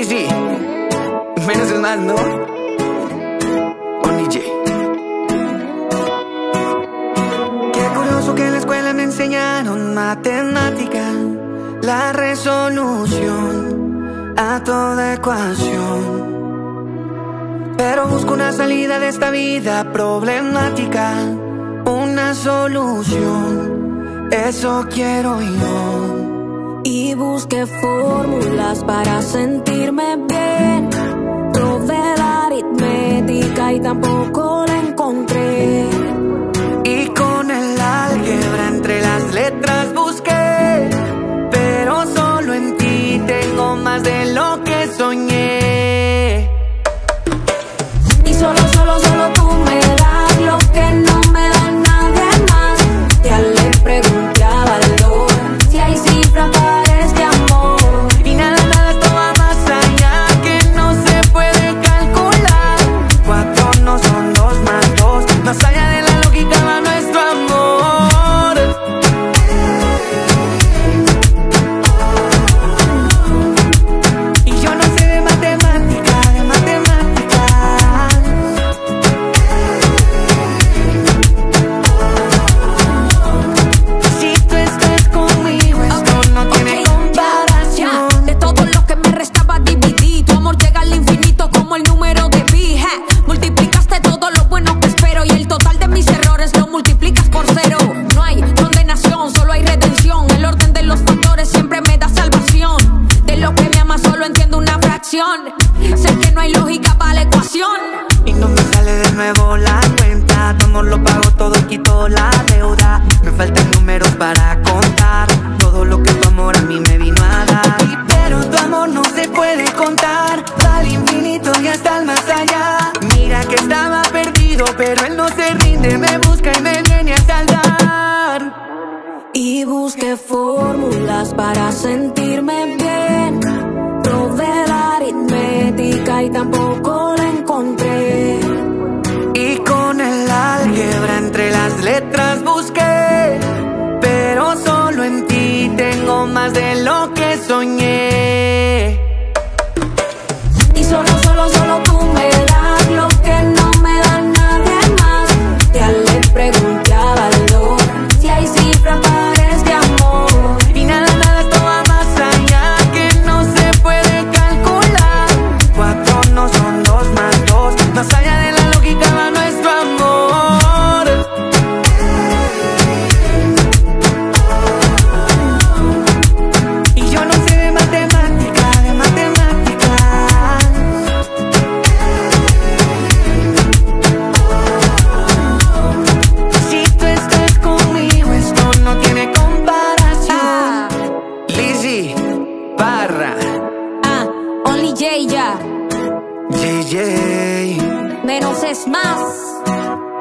Lizzy, menos es más, ¿no? Only J. Qué curioso que en la escuela me enseñaron matemática, la resolución a toda ecuación. Pero busco una salida de esta vida problemática, una solución, eso quiero yo. Y busqué fórmulas para sentirme bien, probé la aritmética y tampoco la encontré. Y con el álgebra entre las letras busqué, pero solo en ti tengo más de lo que soñé. Y solo tú me das lo que no me da nadie más. Ya le pregunté a Valor si hay cifra para este amor. Y nada, esto va más allá que no se puede calcular. 4 no son 2 más 2, más allá de la lógica va nuestro amor. Y yo no sé de matemática, Si tú estás conmigo, esto no tiene comparación. De todo lo que me restaba dividí, tu amor llega al infinito como el número de pi. Multiplicaste todo lo bueno que espero y el total de mis errores lo multiplicas por 0. No hay condenación, solo hay redención. El orden de los factores siempre me da salvación. De lo que me ama solo entiendo una fracción. Sé que no hay lógica para la ecuación. Y no me sale de nuevo la cuenta. Tu amor lo pago todo y quito la deuda. Me faltan números para contar todo lo que tu amor a mí me vino a dar. Pero tu amor no se puede contar, va al infinito y hasta el más allá. Mira que estaba perdido, pero él no se rinde, me busca y me viene a salvar. Y busqué fórmulas para sentirme bien, probé la aritmética y tampoco la encontré. Y con el álgebra entre las letras busqué, pero solo en ti tengo más de lo que soñé. Y solo tú me das lo que no me da nadie más. Ya le pregunté a Valor si hay cifra para este amor. Y nada, esto va más allá que no se puede calcular. 4 no son 2 más 2, más allá de la lógica va nuestro amor. Y yo no sé de matemática, Si tú estás conmigo, esto no tiene comparación. Lizzy, Barra, Only J ya. JJ. Menos es más.